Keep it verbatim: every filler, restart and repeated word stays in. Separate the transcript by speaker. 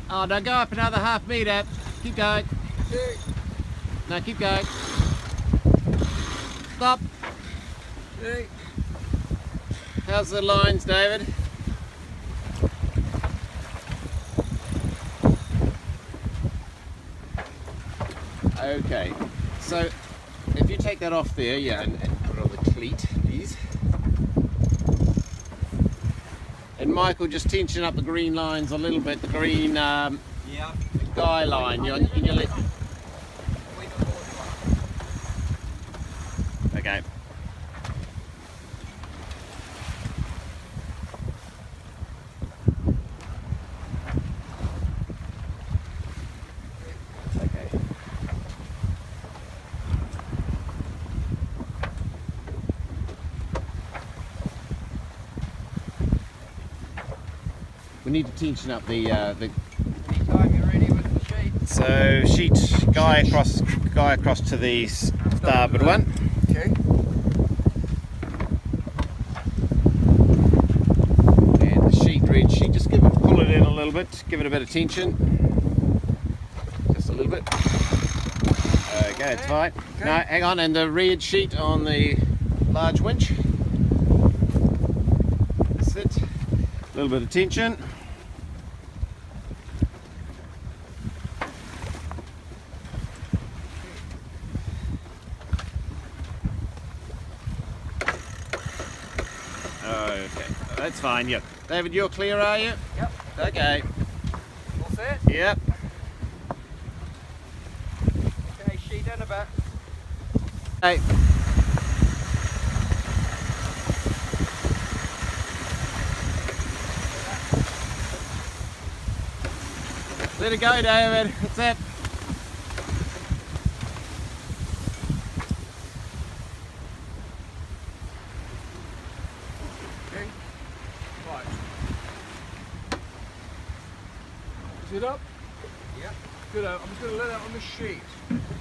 Speaker 1: Oh, now go up another half metre. Keep going. No, keep going. Stop. How's the lines, David? Okay, so if you take that off there, yeah, and, and put it on the cleat, please. And Michael, just tension up the green lines a little bit, the green um,
Speaker 2: yeah.
Speaker 1: guy line. You're, in your left. Okay. We need to tension up the uh, the.
Speaker 2: Anytime you're ready with the sheet.
Speaker 1: So sheet guy across guy across to the starboard one.
Speaker 2: Okay.
Speaker 1: And the sheet red sheet. Just give it pull it in a little bit. Give it a bit of tension. Just a little bit. Okay, it's fine.
Speaker 2: Okay.
Speaker 1: No, hang on. And the red sheet on the large winch. That's it. A little bit of tension. Okay, that's fine, yep. David, you're clear, are you?
Speaker 2: Yep.
Speaker 1: Okay.
Speaker 2: All set?
Speaker 1: Yep.
Speaker 2: Okay, sheet in a bit.
Speaker 1: Hey. Let it go, David. That's it.
Speaker 2: Okay. Right. Is it up? Yep. Good. I'm just going to let it on the sheet.